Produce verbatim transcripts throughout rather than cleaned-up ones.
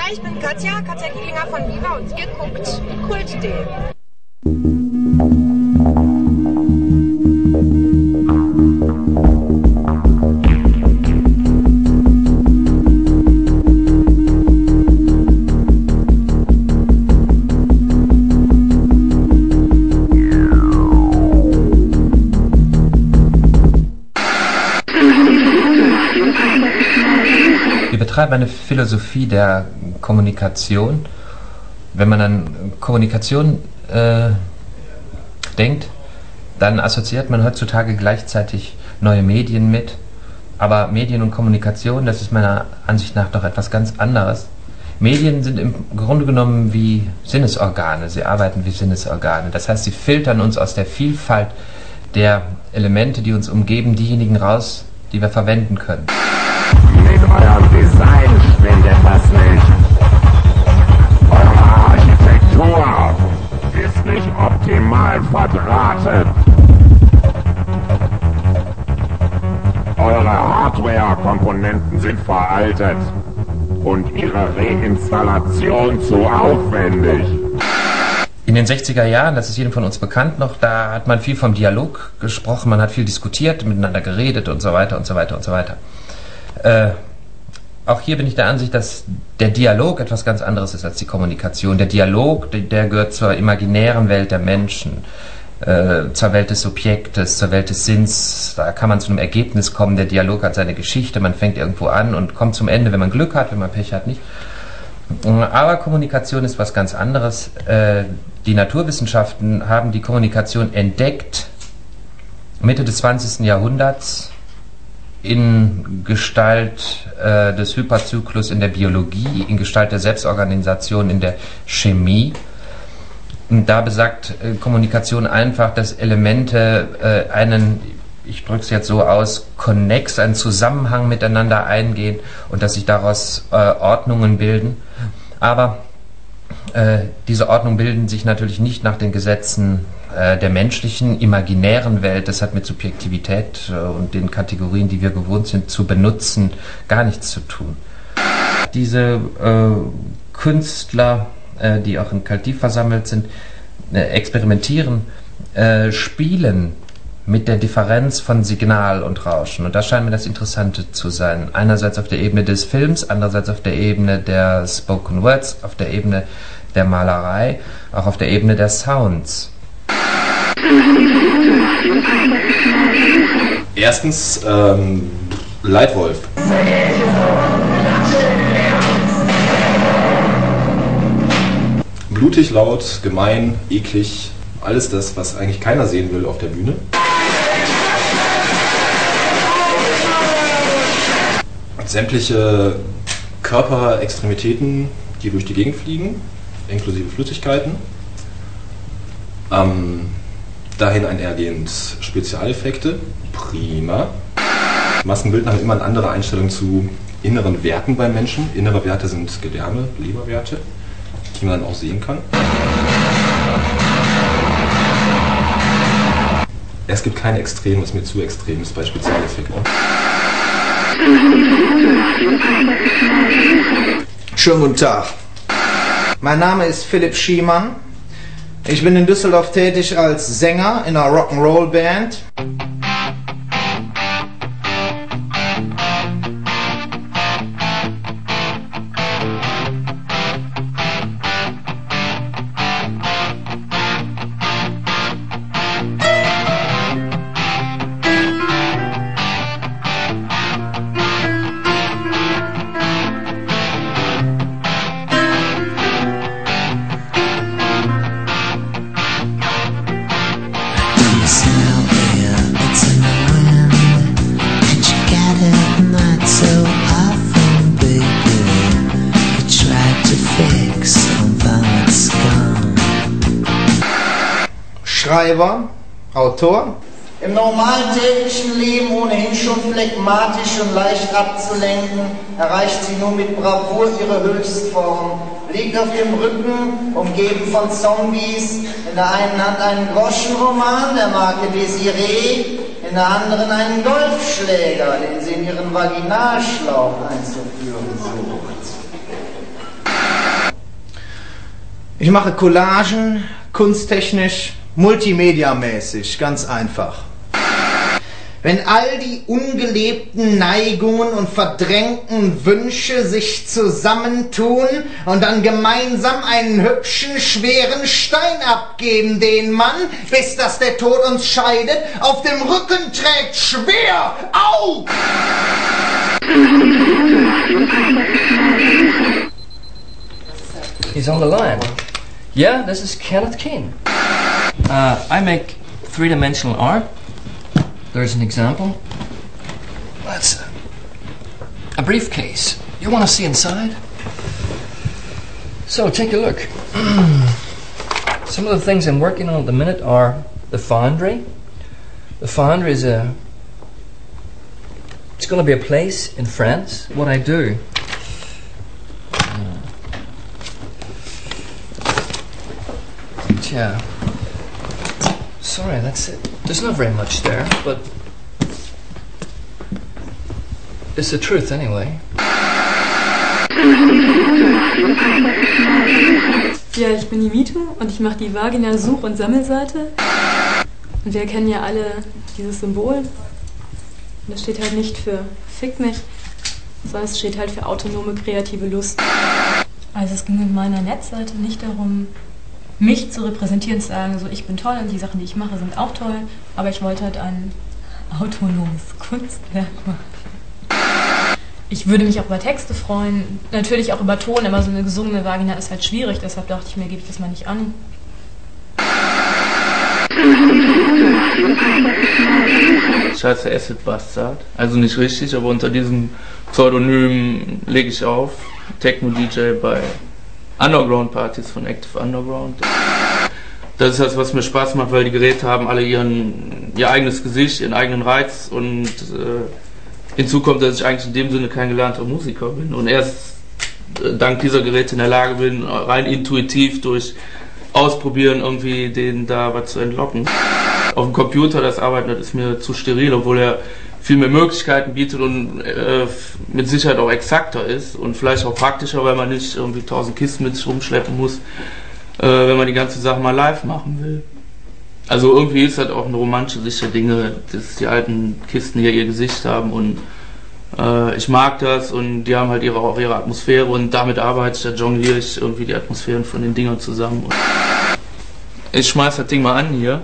ich bin Katja, Katja Gielinger von Viva und ihr guckt Kult.de. Wir betreiben eine Philosophie der Kommunikation. Wenn man an Kommunikation äh, denkt, dann assoziiert man heutzutage gleichzeitig neue Medien mit. Aber Medien und Kommunikation, das ist meiner Ansicht nach doch etwas ganz anderes. Medien sind im Grunde genommen wie Sinnesorgane, sie arbeiten wie Sinnesorgane. Das heißt, sie filtern uns aus der Vielfalt der Elemente, die uns umgeben, diejenigen raus, die wir verwenden können. Mit eurem Design stimmt etwas nicht. Eure Architektur ist nicht optimal verdrahtet. Eure Hardware-Komponenten sind veraltet und ihre Reinstallation zu aufwendig. In den sechziger Jahren, das ist jedem von uns bekannt noch, da hat man viel vom Dialog gesprochen, man hat viel diskutiert, miteinander geredet und so weiter und so weiter und so weiter. Äh, auch hier bin ich der Ansicht, dass der Dialog etwas ganz anderes ist als die Kommunikation. Der Dialog, der, der gehört zur imaginären Welt der Menschen, äh, zur Welt des Subjektes, zur Welt des Sinns. Da kann man zu einem Ergebnis kommen. Der Dialog hat seine Geschichte, man fängt irgendwo an und kommt zum Ende, wenn man Glück hat, wenn man Pech hat, nicht. Aber Kommunikation ist was ganz anderes. Äh, die Naturwissenschaften haben die Kommunikation entdeckt Mitte des zwanzigsten Jahrhunderts in Gestalt äh, des Hyperzyklus in der Biologie, in Gestalt der Selbstorganisation in der Chemie. Und da besagt äh, Kommunikation einfach, dass Elemente äh, einen, ich drücke es jetzt so aus, Konnex, einen Zusammenhang miteinander eingehen und dass sich daraus äh, Ordnungen bilden. Aber äh, diese Ordnungen bilden sich natürlich nicht nach den Gesetzen äh, der menschlichen, imaginären Welt. Das hat mit Subjektivität äh, und den Kategorien, die wir gewohnt sind zu benutzen, gar nichts zu tun. Diese äh, Künstler, äh, die auch in Kaltiv versammelt sind, äh, experimentieren, äh, spielen mit der Differenz von Signal und Rauschen. Und da scheint mir das Interessante zu sein. Einerseits auf der Ebene des Films, andererseits auf der Ebene der Spoken Words, auf der Ebene der Malerei, auch auf der Ebene der Sounds. Erstens, ähm, Leitwolf. Blutig, laut, gemein, eklig, alles das, was eigentlich keiner sehen will auf der Bühne. Sämtliche Körperextremitäten, die durch die Gegend fliegen, inklusive Flüssigkeiten. Ähm, dahin einhergehend Spezialeffekte, prima. Maskenbildner haben immer eine andere Einstellung zu inneren Werten beim Menschen. Innere Werte sind Gedärme, Leberwerte, die man auch sehen kann. Es gibt kein Extrem, was mir zu extrem ist bei Spezialeffekten. Schönen guten Tag. Mein Name ist Philipp Schiemann. Ich bin in Düsseldorf tätig als Sänger in einer Rock'n'Roll-Band. Schreiber, Autor. Im normalen täglichen Leben ohnehin schon phlegmatisch und leicht abzulenken, erreicht sie nur mit Bravour ihre Höchstform. Liegt auf dem Rücken, umgeben von Zombies, in der einen Hand einen Groschenroman der Marke Desiree, in der anderen einen Golfschläger, den sie in ihren Vaginalschlauch einzuführen sucht. Ich mache Collagen, kunsttechnisch, multimediamäßig, ganz einfach. Wenn all die ungelebten Neigungen und verdrängten Wünsche sich zusammentun und dann gemeinsam einen hübschen, schweren Stein abgeben, den man, bis dass der Tod uns scheidet, auf dem Rücken trägt, schwer auf! He's on the line. Yeah, this is Kenneth Keane. Uh, I make three-dimensional art. There's an example. That's a briefcase. You want to see inside? So take a look. Some of the things I'm working on at the minute are the Foundry. The Foundry is a... It's going to be a place in France. What I do... Uh, tja... Sorry, that's it. There's not very much there, but it's the truth anyway. Ja, ich bin die Mitu und ich mache die Vagina-Such- und Sammelseite. Und wir kennen ja alle dieses Symbol. Und das steht halt nicht für Fick mich, sondern es steht halt für autonome kreative Lust. Also es ging mit meiner Netzseite nicht darum, mich zu repräsentieren, zu sagen, so ich bin toll und die Sachen, die ich mache, sind auch toll, aber ich wollte halt ein autonomes Kunstwerk machen. Ich würde mich auch über Texte freuen, natürlich auch über Ton, aber so eine gesungene Vagina ist halt schwierig, deshalb dachte ich mir, gebe ich das mal nicht an. Ich heiße Acid Bastard, also nicht richtig, aber unter diesem Pseudonym lege ich auf, Techno-D J bei Underground-Partys von Active Underground. Das ist das, was mir Spaß macht, weil die Geräte haben alle ihren, ihr eigenes Gesicht, ihren eigenen Reiz und äh, hinzu kommt, dass ich eigentlich in dem Sinne kein gelernter Musiker bin und erst äh, dank dieser Geräte in der Lage bin, rein intuitiv durch Ausprobieren irgendwie denen da was zu entlocken. Auf dem Computer das Arbeiten, das ist mir zu steril, obwohl er viel mehr Möglichkeiten bietet und äh, mit Sicherheit auch exakter ist und vielleicht auch praktischer, weil man nicht irgendwie tausend Kisten mit sich rumschleppen muss, äh, wenn man die ganze Sache mal live machen will. Also irgendwie ist das auch eine romantische Sicht der Dinge, dass die alten Kisten hier ihr Gesicht haben und äh, ich mag das und die haben halt ihre, auch ihre Atmosphäre und damit arbeite ich, da jongliere ich irgendwie die Atmosphären von den Dingern zusammen. Und ich schmeiß das Ding mal an hier.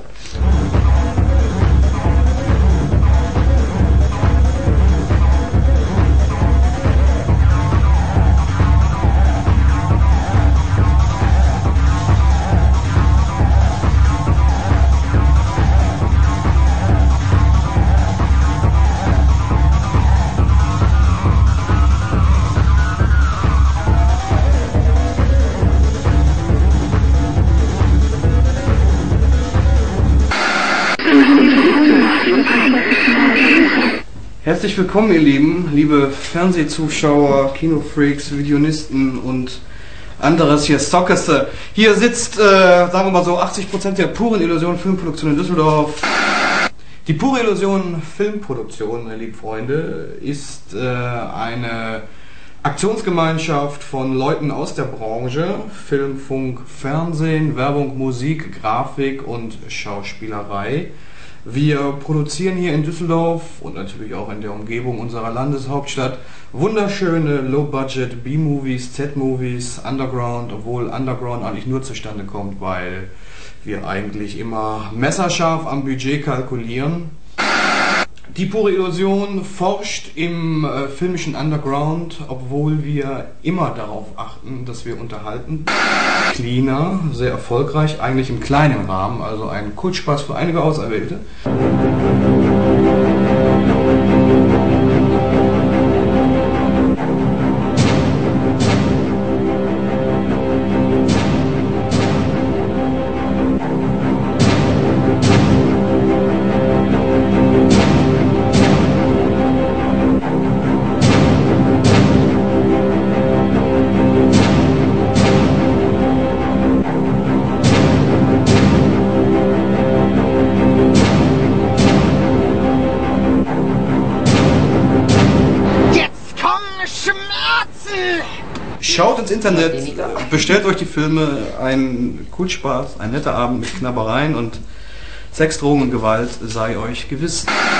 Herzlich willkommen, ihr Lieben, liebe Fernsehzuschauer, Kinofreaks, Videonisten und anderes hier Stockeste. Hier sitzt, äh, sagen wir mal so, achtzig Prozent der puren Illusion Filmproduktion in Düsseldorf. Die pure Illusion Filmproduktion, meine lieben Freunde, ist äh, eine Aktionsgemeinschaft von Leuten aus der Branche, Film, Funk, Fernsehen, Werbung, Musik, Grafik und Schauspielerei. Wir produzieren hier in Düsseldorf und natürlich auch in der Umgebung unserer Landeshauptstadt wunderschöne Low-Budget B-Movies, Z-Movies, Underground, obwohl Underground eigentlich nur zustande kommt, weil wir eigentlich immer messerscharf am Budget kalkulieren. Die pure Illusion forscht im äh, filmischen Underground, obwohl wir immer darauf achten, dass wir unterhalten. Cleaner, sehr erfolgreich, eigentlich im kleinen Rahmen, also ein Kultspaß für einige Auserwählte. Schaut ins Internet, bestellt euch die Filme, ein cool Spaß, ein netter Abend mit Knabbereien und Sex, Drogen und Gewalt sei euch gewiss.